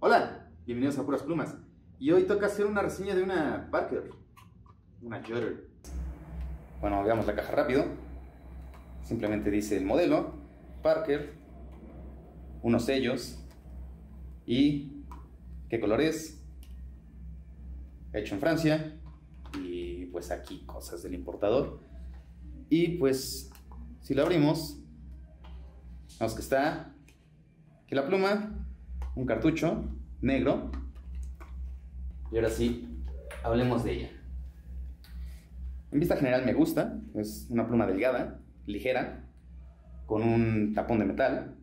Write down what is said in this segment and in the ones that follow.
Hola, bienvenidos a Puras Plumas. Y hoy toca hacer una reseña de una Parker, una Jotter. Bueno, veamos la caja rápido. Simplemente dice el modelo, Parker, unos sellos y qué color es, hecho en Francia, y pues aquí cosas del importador. Y pues si lo abrimos, vemos que está aquí la pluma, un cartucho negro. Y ahora sí, hablemos de ella. En vista general me gusta, es una pluma delgada, ligera, con un tapón de metal.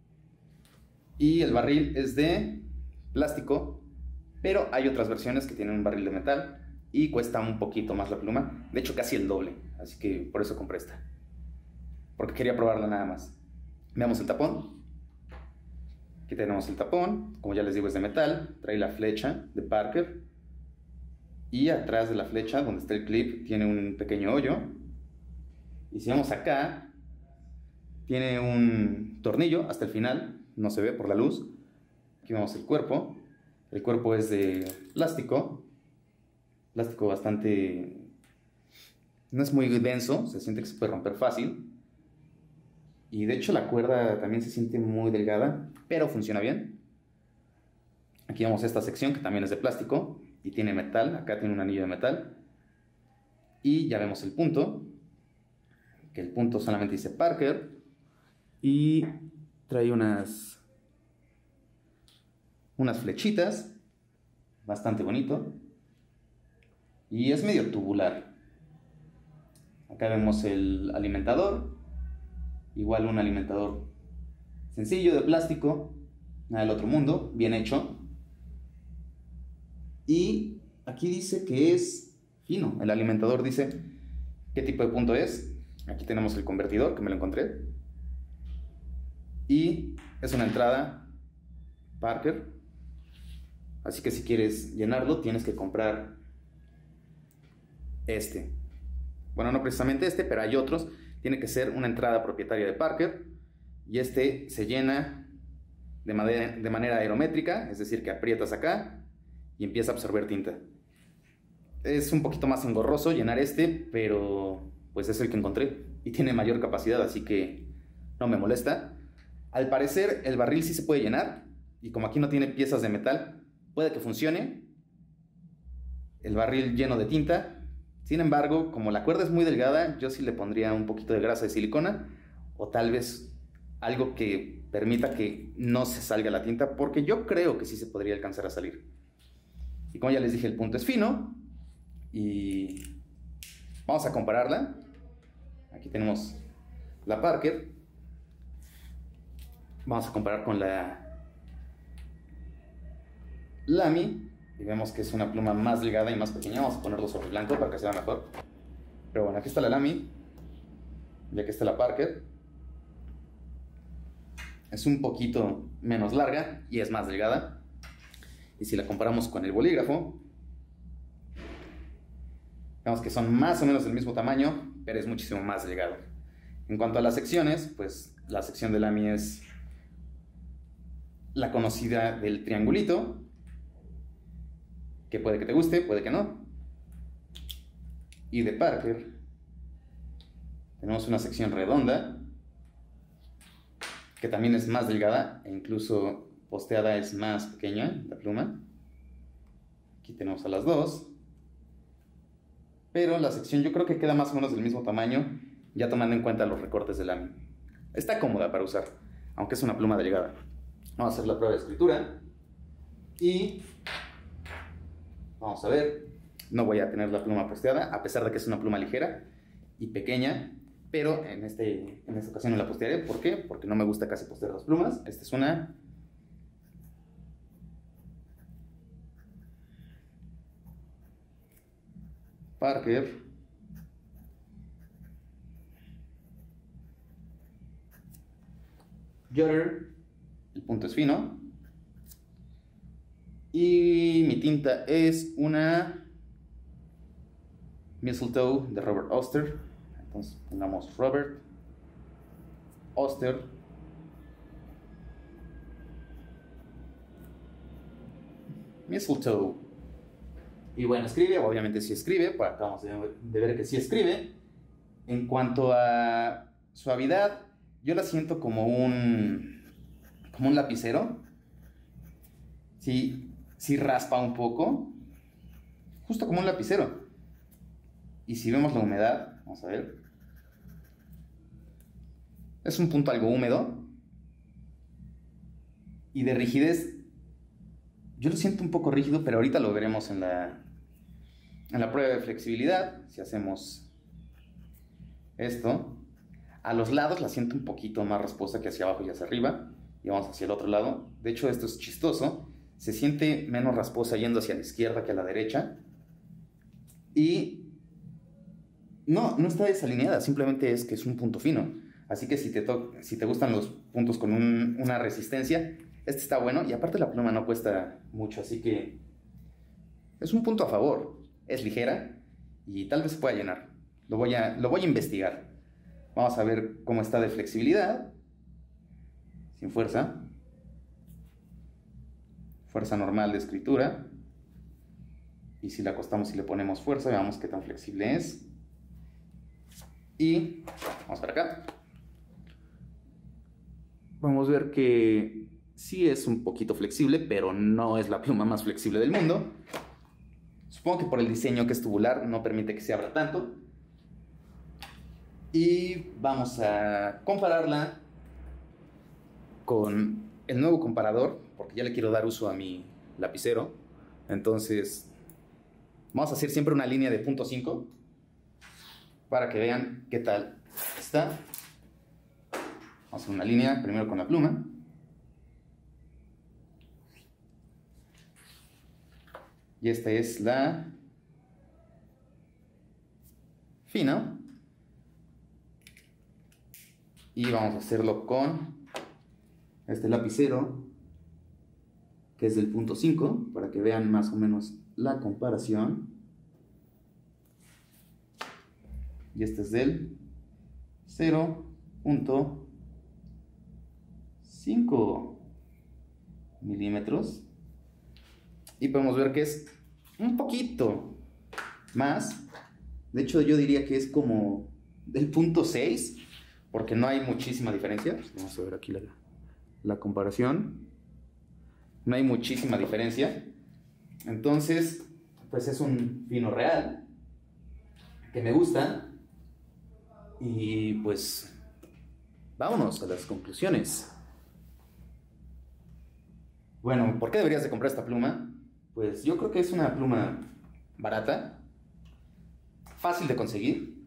Y el barril es de plástico, pero hay otras versiones que tienen un barril de metal y cuesta un poquito más la pluma, de hecho casi el doble, así que por eso compré esta, porque quería probarla nada más. Veamos el tapón. Aquí tenemos el tapón, como ya les digo es de metal, trae la flecha de Parker y atrás de la flecha, donde está el clip, tiene un pequeño hoyo. Y si vamos acá, tiene un tornillo hasta el final, no se ve por la luz. Aquí vemos el cuerpo es de plástico bastante, no es muy denso, se siente que se puede romper fácil. Y de hecho la cuerda también se siente muy delgada, pero funciona bien. Aquí vemos esta sección que también es de plástico y tiene metal, acá tiene un anillo de metal. Y ya vemos el punto, que el punto solamente dice Parker. Y trae unas flechitas, bastante bonito. Y es medio tubular. Acá vemos el alimentador. Igual un alimentador sencillo de plástico, nada del otro mundo, bien hecho. Y aquí dice que es fino, el alimentador dice qué tipo de punto es. Aquí tenemos el convertidor, que me lo encontré. Y es una entrada Parker, así que si quieres llenarlo tienes que comprar este. Bueno, no precisamente este, pero hay otros. Tiene que ser una entrada propietaria de Parker y este se llena de manera aerométrica, es decir, que aprietas acá y empieza a absorber tinta. Es un poquito más engorroso llenar este, pero pues es el que encontré y tiene mayor capacidad, así que no me molesta. Al parecer el barril sí se puede llenar y como aquí no tiene piezas de metal, puede que funcione el barril lleno de tinta. Sin embargo, como la cuerda es muy delgada, yo sí le pondría un poquito de grasa de silicona o tal vez algo que permita que no se salga la tinta, porque yo creo que sí se podría alcanzar a salir. Y como ya les dije, el punto es fino y vamos a compararla. Aquí tenemos la Parker. Vamos a comparar con la Lamy. Y vemos que es una pluma más delgada y más pequeña. Vamos a ponerlo sobre blanco para que se vea mejor. Pero bueno, aquí está la Lamy. Y aquí está la Parker. Es un poquito menos larga y es más delgada. Y si la comparamos con el bolígrafo, vemos que son más o menos del mismo tamaño, pero es muchísimo más delgado. En cuanto a las secciones, pues la sección de Lamy es la conocida del triangulito, que puede que te guste, puede que no. Y de Parker tenemos una sección redonda, que también es más delgada e incluso posteada es más pequeña la pluma. Aquí tenemos a las dos, pero la sección yo creo que queda más o menos del mismo tamaño, ya tomando en cuenta los recortes de Lamy. Está cómoda para usar, aunque es una pluma delgada. Vamos a hacer la prueba de escritura y vamos a ver. No voy a tener la pluma posteada, a pesar de que es una pluma ligera y pequeña, pero en esta ocasión no la postearé. ¿Por qué? Porque no me gusta casi postear las plumas. Esta es una Parker Jotter. El punto es fino. Y mi tinta es una Mistletoe de Robert Oster. Entonces pongamos Robert Oster Mistletoe. Y bueno, escribe, obviamente sí escribe, pues acabamos de ver que sí escribe. En cuanto a suavidad, yo la siento como un lapicero. Sí, sí raspa un poco, justo como un lapicero. Y si vemos la humedad, vamos a ver, es un punto algo húmedo. Y de rigidez, yo lo siento un poco rígido, pero ahorita lo veremos en la prueba de flexibilidad. Si hacemos esto, a los lados la siento un poquito más rasposa que hacia abajo y hacia arriba. Y vamos hacia el otro lado. De hecho, esto es chistoso. Se siente menos rasposa yendo hacia la izquierda que a la derecha. Y no está desalineada, simplemente es que es un punto fino. Así que si te gustan los puntos con una resistencia, este está bueno. Y aparte la pluma no cuesta mucho, así que es un punto a favor. Es ligera y tal vez se pueda llenar. Lo voy a investigar. Vamos a ver cómo está de flexibilidad. Sin fuerza. Fuerza normal de escritura. Y si la acostamos y le ponemos fuerza, veamos qué tan flexible es. Y vamos para acá. Vamos a ver que sí es un poquito flexible, pero no es la pluma más flexible del mundo. Supongo que por el diseño, que es tubular, no permite que se abra tanto. Y vamos a compararla con el nuevo comparador, porque ya le quiero dar uso a mi lapicero. Entonces vamos a hacer siempre una línea de 0.5 para que vean qué tal está. Vamos a hacer una línea primero con la pluma. Y esta es la fina. Y vamos a hacerlo con este lapicero, que es del 0.5, para que vean más o menos la comparación. Y este es del 0.5 milímetros. Y podemos ver que es un poquito más. De hecho, yo diría que es como del 0.6, porque no hay muchísima diferencia. Vamos a ver aquí la comparación. No hay muchísima diferencia. Entonces, pues es un fino real que me gusta. Y pues vámonos a las conclusiones. Bueno, ¿por qué deberías de comprar esta pluma? Pues yo creo que es una pluma barata, fácil de conseguir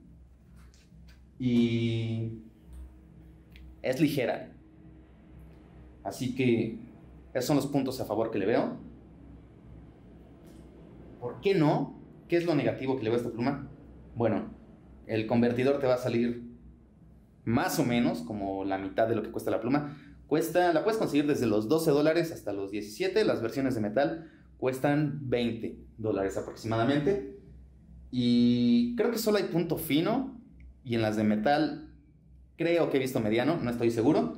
y es ligera. Así que esos son los puntos a favor que le veo. ¿Por qué no? ¿Qué es lo negativo que le veo a esta pluma? Bueno, el convertidor te va a salir más o menos como la mitad de lo que cuesta la pluma. La puedes conseguir desde los $12 hasta los 17. Las versiones de metal cuestan $20 aproximadamente. Y creo que solo hay punto fino. Y en las de metal creo que he visto mediano, no estoy seguro.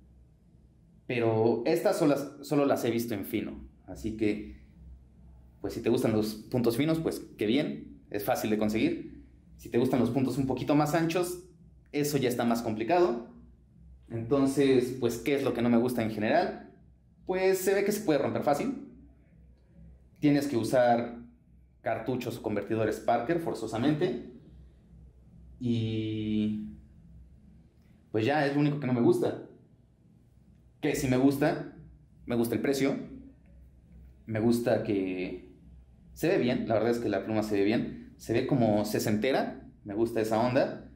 Pero estas solo las he visto en fino. Así que, pues si te gustan los puntos finos, pues qué bien, es fácil de conseguir. Si te gustan los puntos un poquito más anchos, eso ya está más complicado. Entonces, pues, ¿qué es lo que no me gusta en general? Pues se ve que se puede romper fácil. Tienes que usar cartuchos o convertidores Parker forzosamente. Y pues ya es lo único que no me gusta. Que sí me gusta el precio. Me gusta que se ve bien, la verdad es que la pluma se ve bien. Se ve como sesentera, me gusta esa onda.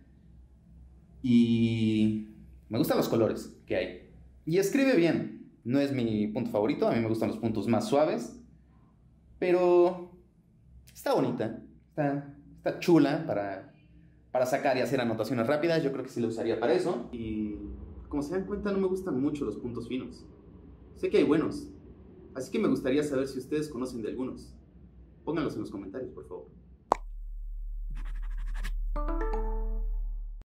Y me gustan los colores que hay. Y escribe bien. No es mi punto favorito. A mí me gustan los puntos más suaves. Pero está bonita. Está chula para sacar y hacer anotaciones rápidas. Yo creo que sí la usaría para eso. Y como se dan cuenta, no me gustan mucho los puntos finos. Sé que hay buenos. Así que me gustaría saber si ustedes conocen de algunos. Pónganlos en los comentarios, por favor.